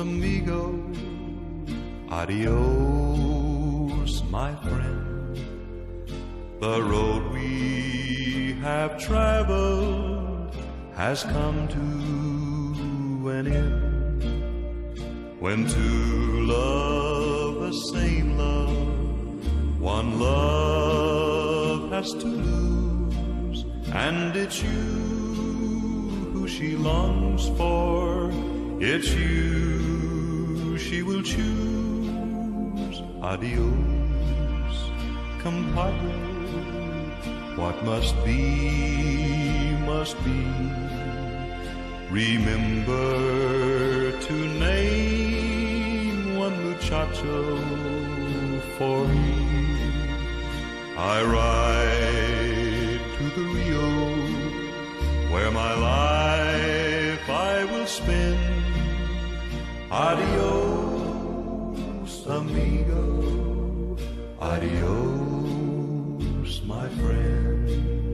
amigo. Adios, my friend. The road we have traveled has come to an end. When two love the same love, one love has to lose, and it's you who she longs for. It's you she will choose. Adios, compadre. What must be, must be. Remember to name one muchacho for me. I ride to the Rio, where my life I will spend. Adios, amigo. Adios, my friend.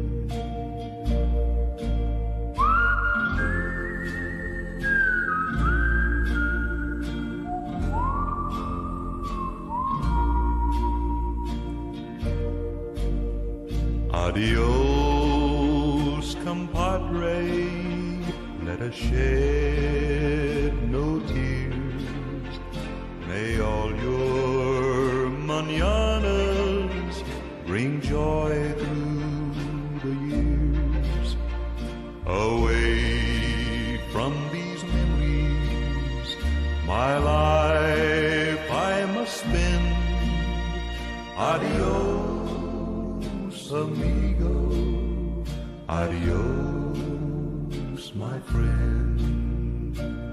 Adios, compadre. Let us shed no tears. May all your mañanas bring joy through the years. Away from these memories, my life I must spend. Adios, amigo. Adios, my friend.